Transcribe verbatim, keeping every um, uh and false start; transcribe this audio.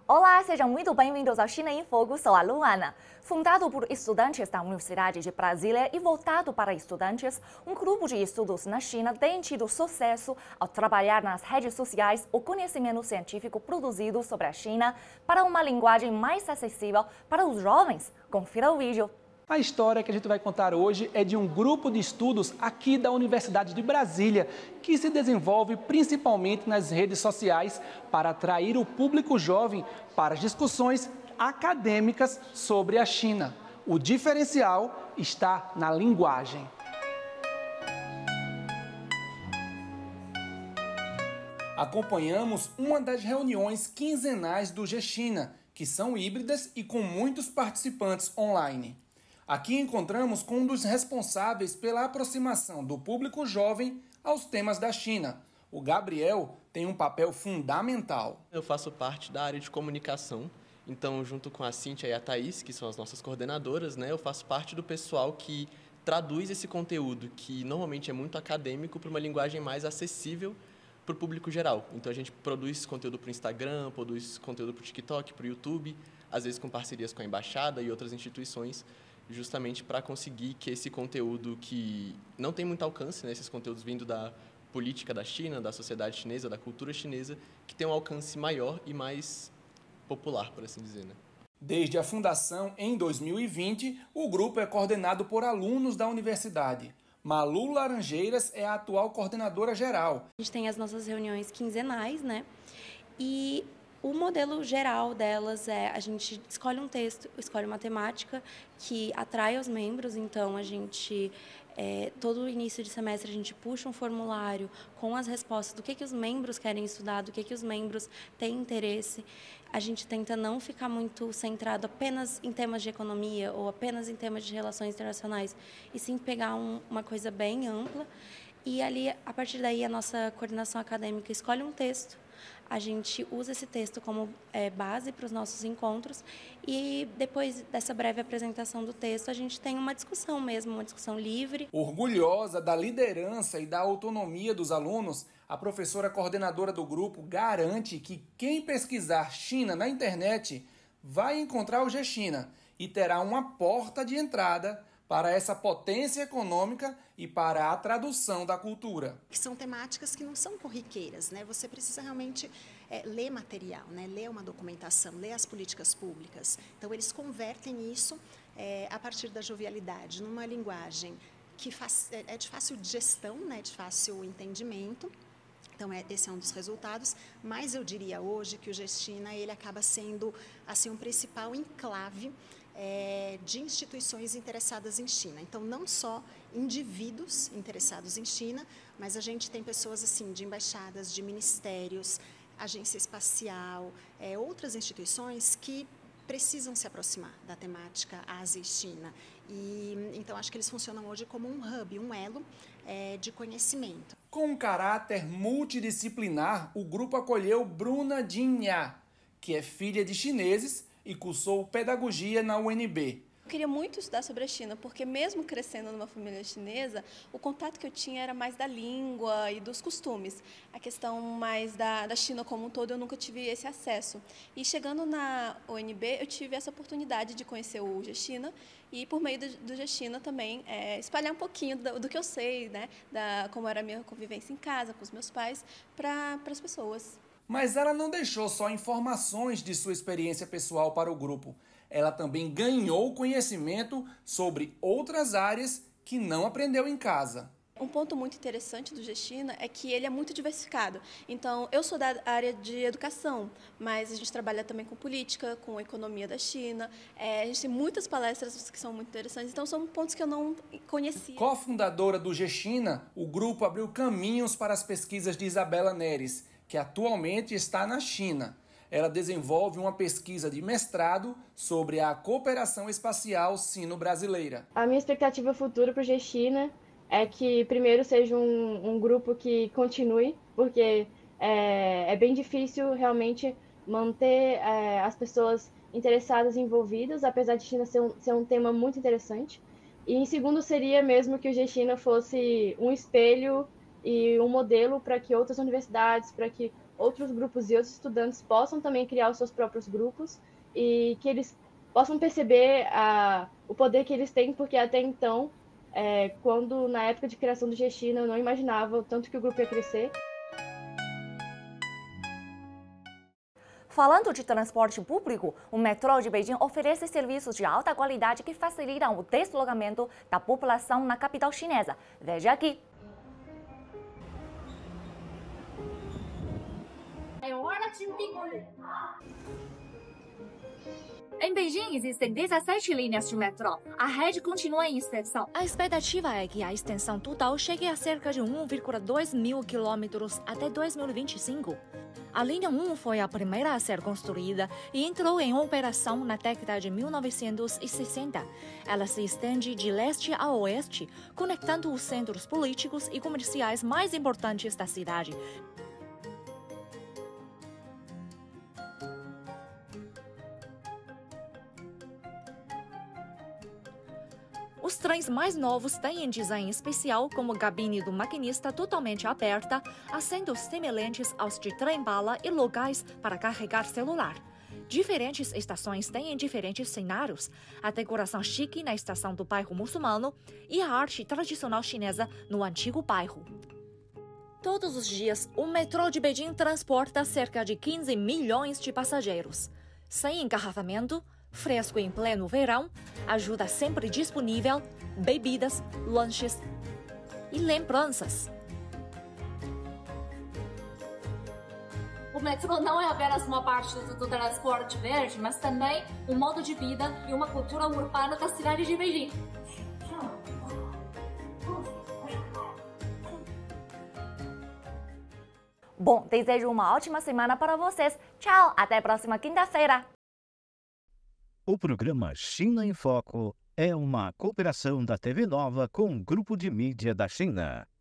Olá, sejam muito bem-vindos ao China em Fogo, sou a Luana. Fundado por estudantes da Universidade de Brasília e voltado para estudantes, um grupo de estudos na China tem tido sucesso ao trabalhar nas redes sociais o conhecimento científico produzido sobre a China para uma linguagem mais acessível para os jovens. Confira o vídeo. A história que a gente vai contar hoje é de um grupo de estudos aqui da Universidade de Brasília, que se desenvolve principalmente nas redes sociais para atrair o público jovem para as discussões acadêmicas sobre a China. O diferencial está na linguagem. Acompanhamos uma das reuniões quinzenais do G-China, que são híbridas e com muitos participantes online. Aqui encontramos com um dos responsáveis pela aproximação do público jovem aos temas da China. O Gabriel tem um papel fundamental. Eu faço parte da área de comunicação, então junto com a Cíntia e a Thaís, que são as nossas coordenadoras, né, eu faço parte do pessoal que traduz esse conteúdo, que normalmente é muito acadêmico, para uma linguagem mais acessível para o público geral. Então a gente produz conteúdo para o Instagram, produz conteúdo para o TikTok, para o YouTube, às vezes com parcerias com a Embaixada e outras instituições, justamente para conseguir que esse conteúdo que não tem muito alcance, né, esses conteúdos vindo da política da China, da sociedade chinesa, da cultura chinesa, que tem um alcance maior e mais popular, por assim dizer, né? Desde a fundação, em dois mil e vinte, o grupo é coordenado por alunos da universidade. Malu Laranjeiras é a atual coordenadora geral. A gente tem as nossas reuniões quinzenais, né? E o modelo geral delas é, a gente escolhe um texto, escolhe uma temática que atrai os membros, então a gente, é, todo início de semestre a gente puxa um formulário com as respostas do que, que os membros querem estudar, do que, que os membros têm interesse. A gente tenta não ficar muito centrado apenas em temas de economia ou apenas em temas de relações internacionais, e sim pegar um, uma coisa bem ampla. E ali, a partir daí, a nossa coordenação acadêmica escolhe um texto, a gente usa esse texto como é, base para os nossos encontros e depois dessa breve apresentação do texto, a gente tem uma discussão mesmo, uma discussão livre. Orgulhosa da liderança e da autonomia dos alunos, a professora coordenadora do grupo garante que quem pesquisar China na internet vai encontrar o G-China e terá uma porta de entrada para essa potência econômica e para a tradução da cultura. São temáticas que não são corriqueiras, né? Você precisa realmente é, ler material, né? Ler uma documentação, ler as políticas públicas. Então, eles convertem isso é, a partir da jovialidade, numa linguagem que faz, é, é de fácil gestão, né? De fácil entendimento. Então, é, esse é um dos resultados, mas eu diria hoje que o G-China ele acaba sendo assim, um principal enclave É, de instituições interessadas em China. Então, não só indivíduos interessados em China, mas a gente tem pessoas assim de embaixadas, de ministérios, agência espacial, é, outras instituições que precisam se aproximar da temática Ásia e China. E, então, acho que eles funcionam hoje como um hub, um elo é, de conhecimento. Com um caráter multidisciplinar, o grupo acolheu Bruna Jinha, que é filha de chineses e cursou pedagogia na U N B. Eu queria muito estudar sobre a China, porque mesmo crescendo numa família chinesa, o contato que eu tinha era mais da língua e dos costumes. A questão mais da, da China como um todo, eu nunca tive esse acesso. E chegando na U N B, eu tive essa oportunidade de conhecer o G-China e, por meio do, do G-China, também é, espalhar um pouquinho do, do que eu sei, né, da, como era a minha convivência em casa, com os meus pais, para as pessoas. Mas ela não deixou só informações de sua experiência pessoal para o grupo. Ela também ganhou conhecimento sobre outras áreas que não aprendeu em casa. Um ponto muito interessante do G-China é que ele é muito diversificado. Então, eu sou da área de educação, mas a gente trabalha também com política, com economia da China. É, a gente tem muitas palestras que são muito interessantes, então são pontos que eu não conhecia. Co-fundadora do G-China, o grupo abriu caminhos para as pesquisas de Isabela Neres, que atualmente está na China. Ela desenvolve uma pesquisa de mestrado sobre a cooperação espacial sino-brasileira. A minha expectativa futura para o G-China é que primeiro seja um, um grupo que continue, porque é, é bem difícil realmente manter é, as pessoas interessadas e envolvidas, apesar de China ser um, ser um tema muito interessante. E em segundo seria mesmo que o G-China fosse um espelho e um modelo para que outras universidades, para que outros grupos e outros estudantes possam também criar os seus próprios grupos e que eles possam perceber a, o poder que eles têm, porque até então, é, quando na época de criação do Gechina, eu não imaginava o tanto que o grupo ia crescer. Falando de transporte público, o metrô de Beijing oferece serviços de alta qualidade que facilitam o deslocamento da população na capital chinesa. Veja aqui. Em Beijing existem dezessete linhas de metrô. A rede continua em extensão. A expectativa é que a extensão total chegue a cerca de um vírgula dois mil quilômetros até dois mil e vinte e cinco. A linha um foi a primeira a ser construída e entrou em operação na década de mil novecentos e sessenta. Ela se estende de leste a oeste, conectando os centros políticos e comerciais mais importantes da cidade. Os trens mais novos têm design especial, como cabine do maquinista totalmente aberta, assentos semelhantes aos de trem-bala e locais para carregar celular. Diferentes estações têm diferentes cenários, a decoração chique na estação do bairro muçulmano e a arte tradicional chinesa no antigo bairro. Todos os dias, o metrô de Beijing transporta cerca de quinze milhões de passageiros. Sem engarrafamento, fresco em pleno verão, ajuda sempre disponível, bebidas, lanches e lembranças. O metrô não é apenas uma parte do, do transporte verde, mas também um modo de vida e uma cultura urbana da cidade de Beijing. Bom, desejo uma ótima semana para vocês. Tchau, até a próxima quinta-feira. O programa China em Foco é uma cooperação da T V Nova com o Grupo de Mídia da China.